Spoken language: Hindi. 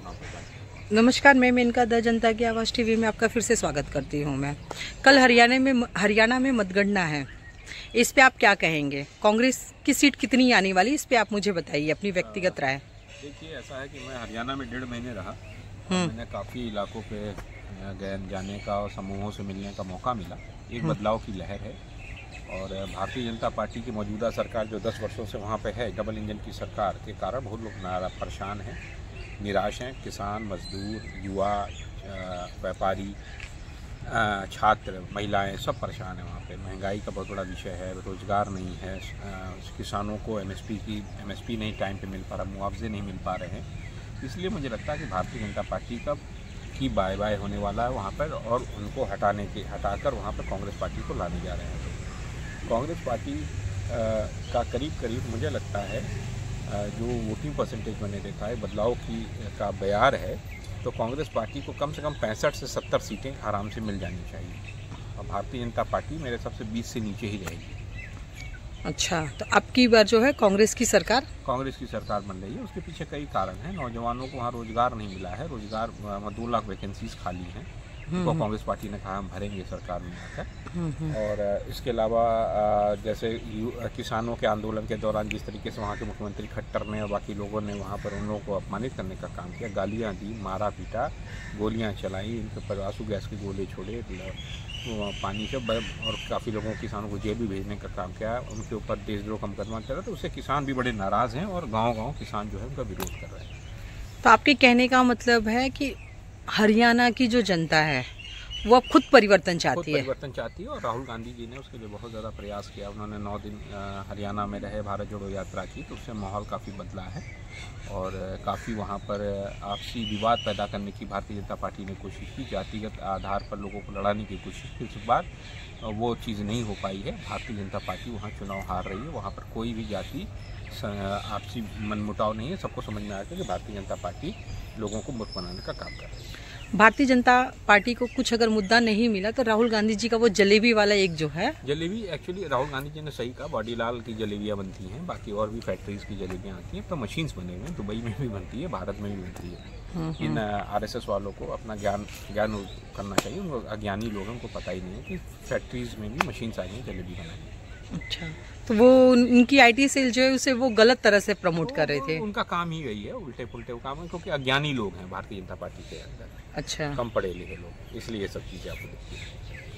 वहाँ पर जाके। नमस्कार, मैं मेनका द जनता की आवाज़ टीवी में आपका फिर से स्वागत करती हूँ। मैं कल हरियाणा में मतगणना है, इस पे आप क्या कहेंगे? कांग्रेस की सीट कितनी आने वाली, इस पे आप मुझे बताइए अपनी व्यक्तिगत राय। देखिए, ऐसा है कि मैं हरियाणा में 1.5 महीने रहा और मैंने काफ़ी इलाकों पे गए जाने का और समूहों से मिलने का मौका मिला। एक बदलाव की लहर है और भारतीय जनता पार्टी की मौजूदा सरकार जो 10 वर्षों से वहाँ पे है, डबल इंजन की सरकार के कारण बहुत लोग परेशान हैं, निराश हैं। किसान, मजदूर, युवा, व्यापारी, छात्र, महिलाएं सब परेशान हैं वहाँ पे। महंगाई का बहुत बड़ा विषय है, रोज़गार नहीं है, किसानों को एमएसपी नहीं टाइम पे मिल पा रहा, मुआवजे नहीं मिल पा रहे हैं। इसलिए मुझे लगता है कि भारतीय जनता पार्टी की बाय बाय होने वाला है वहाँ पर और उनको हटाकर वहाँ पर कांग्रेस पार्टी को लाने जा रहे हैं। तो कांग्रेस पार्टी का करीब मुझे लगता है जो वोटिंग परसेंटेज मैंने देखा है, बदलाव का बयार है, तो कांग्रेस पार्टी को कम से कम 65 से 70 सीटें आराम से मिल जानी चाहिए और भारतीय जनता पार्टी मेरे हिसाब से 20 से नीचे ही रहेगी। अच्छा, तो अब की बार जो है कांग्रेस की सरकार बन रही है। उसके पीछे कई कारण हैं। नौजवानों को वहाँ रोजगार नहीं मिला है, 2 लाख वैकेंसीज खाली हैं, तो कांग्रेस पार्टी ने कहा हम भरेंगे सरकार में आकर। और इसके अलावा जैसे किसानों के आंदोलन के दौरान जिस तरीके से वहाँ के मुख्यमंत्री खट्टर ने और बाकी लोगों ने वहाँ पर उन लोगों को अपमानित करने का काम किया, गालियाँ दी, मारा पीटा, गोलियाँ चलाई, इनके ऊपर आंसू गैस के गोले छोड़े, पानी से और काफ़ी लोगों किसानों को जेल भी भेजने का काम किया, उनके ऊपर देशद्रोह का मुकदमा चला। तो उससे किसान भी बड़े नाराज़ हैं और गाँव किसान जो है उनका विरोध कर रहे हैं। तो आपके कहने का मतलब है कि हरियाणा की जो जनता है वो अब खुद परिवर्तन चाहती है और राहुल गांधी जी ने उसके लिए बहुत ज़्यादा प्रयास किया। उन्होंने 9 दिन हरियाणा में रहे, भारत जोड़ो यात्रा की, तो उससे माहौल काफ़ी बदला है और काफ़ी वहाँ पर आपसी विवाद पैदा करने की भारतीय जनता पार्टी ने कोशिश की, जातिगत आधार पर लोगों को लड़ाने की कोशिश की। इस बार वो चीज़ नहीं हो पाई है। भारतीय जनता पार्टी वहाँ चुनाव हार रही है। वहाँ पर कोई भी जाति आपसी मनमुटाव नहीं है। सबको समझ में आ गया कि भारतीय जनता पार्टी लोगों को मूर्ख बनाने का काम कर रही है। भारतीय जनता पार्टी को कुछ अगर मुद्दा नहीं मिला तो राहुल गांधी जी का वो जलेबी वाला एक जो है जलेबी, एक्चुअली राहुल गांधी जी ने सही कहा, बॉडीलाल की जलेबियाँ बनती हैं, बाकी और भी फैक्ट्रीज की जलेबियाँ आती हैं, तो मशीन्स बने हुए हैं, दुबई में भी बनती है, भारत में भी बनती है। इन आरएसएस वालों को अपना ज्ञान करना चाहिए। उनको अज्ञानी लोग हैं, उनको पता ही नहीं है कि फैक्ट्रीज में भी मशीन्स आई हैं जलेबी बनाने। अच्छा, तो वो उनकी आईटी सेल जो है उसे वो गलत तरह से प्रमोट कर रहे थे। उनका काम ही यही है, उल्टे पुल्टे काम है, क्योंकि अज्ञानी लोग हैं भारतीय जनता पार्टी के अंदर। अच्छा, कम पढ़े लिखे लोग, इसलिए ये सब चीज़ें आपको दिखती हैं।